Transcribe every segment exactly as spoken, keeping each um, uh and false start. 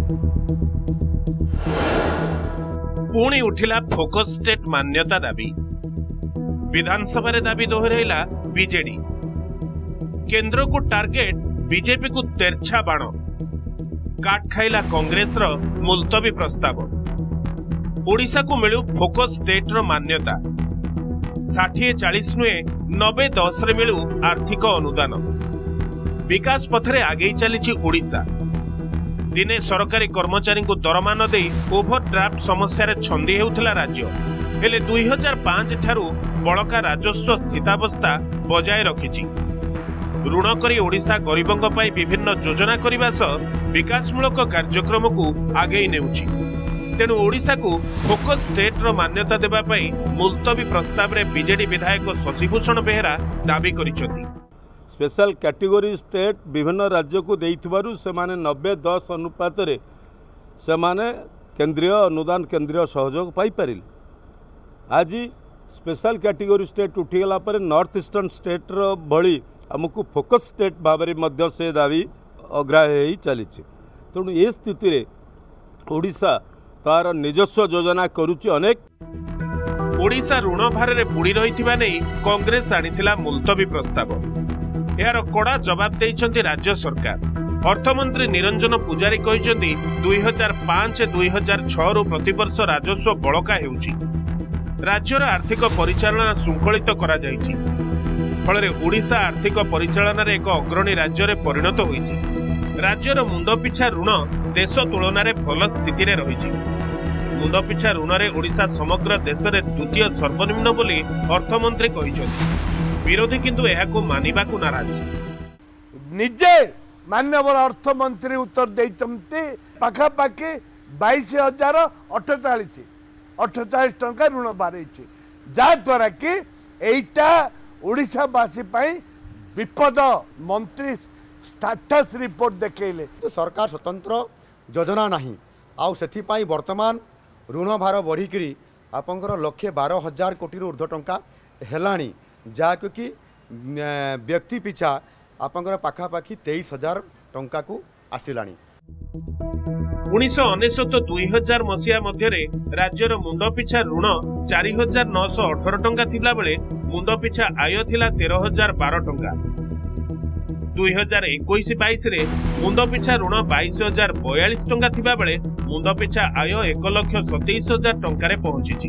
पुणी उठिला focus state मान्यता दाबी विधानसभा रे दाबी दोहराइला बीजेडी। केंद्र को टार्गेट बीजेपी को तेरछा बाण काट खाइला कांग्रेस रो मुलतवी प्रस्ताव। ओडिशा को मिलू फोकस स्टेट रो मान्यता षाठी चालीस नुए नब्बे दस रे मिलू आर्थिक अनुदान। विकास पथरे आगे चली ओडिशा। दिने सरकारी कर्मचारी को दरमा न दे ओभरड्राफ्ट समस्या रे छंदी हेउथला राज्य। हेले दुई हजार पांच ठारू बड़का राजस्व स्थितावस्था बजाय रखिछि। ऋण करी ओडिशा गरीबंक पई विभिन्न योजना करिबा सह विकासमूलक कार्यक्रम को आगे नेउछि। तेणु ओडिशा को फोकस स्टेट रो मान्यता देबा पई मुलतवी प्रस्ताव रे बीजेडी विधायक शशिभूषण बेहेरा दाबी करिसथि। स्पेशल कैटेगरी स्टेट विभिन्न राज्य को देइथिबारु सेमाने नब्बे दस अनुपात रे सेमाने केंद्रीय अनुदान केंद्रीय सहयोग पाई परिले। आज स्पेशल कैटेगरी स्टेट उठीगला पर नॉर्थ ईस्टर्न स्टेट रो भली हमको फोकस स्टेट भाव में से दाबी अग्राह्य ही चली। तेणु ये स्थिति रे ओडिशा तार निजस्व योजना करुच्ची। अनेक ओडिशा ऋण भार में बुड़ी रही नहीं कांग्रेस आनिथिला मुलतवी प्रस्ताव। यार कड़ा जवाब देइछन्ति राज्य सरकार। अर्थमंत्री निरंजन पुजारी कहिसन्ति दुई हजार पांच दुई हजार छह रु प्रतिवर्ष राजस्व बळका हेउछि। राज्यर आर्थिक परिचालना शृंखलित करा जाइछि। फल ओडिशा आर्थिक परिचालन रे एक अग्रणी राज्य रे परिणत होइछि। राज्यर मुंडपिछा ऋण देश तुलन में भल स्थिति रे रहिछि। मुंडपिछा ऋण रे ओडिशा समग्र देश रे द्वितीय सर्वनिम्न बोली अर्थमंत्री कहिसन्ति। विरोधी किंतु एहाको मानिबाकु नाराज। निजे माननीय अर्थमंत्री उत्तर देइतमते पाखापाखि बाईस हजार अठचाश अठचाश टंका ऋण बारई जहाद्वारा कि एटा ओडिशावासी विपद। मंत्री स्टाटस रिपोर्ट देखले तो सरकार स्वतंत्र योजना नहीं आउ से वर्तमान ऋण भार बढ़िकी आपंकर लक्षे बारह हजार कोटी ऊर्ध्व टंका हेलाणी जहाँ कि व्यक्ति पिछा आपंकर पाखापाखि तेईस हजार टंका को आसिलाणी। उन्नीस अनेशत दुई हजार मसीहा मध्य राज्यर मुंडपिछा ऋण चार हजार नौश अठर टंका थिला बेले मुंडपिछा आय थिला तेरह हजार बारह टंका। दुई हजार इक्कीस बाईस मुंडपिछा ऋण बाईस हजार बयालीस टंका थिबा बेले मुंडपिछा आय एक लक्ष सतैश हजार टंका पहुंची।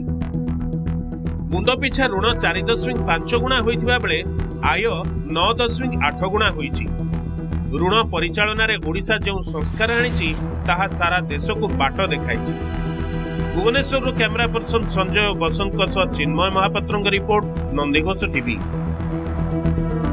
मुंडपिछा ऋण चार दशमिक पांच गुणा होइथिबा बेले आय नौ दशमिक आठ गुणा होइछि। ऋण परिचालन रे ओडिशा जो संस्कार आनिछि ताहा सारा देश को बाट देखाइछि। Bhubaneswar camera person Sanjay Basant Chinmay Mahapatra report Nandighosh TV.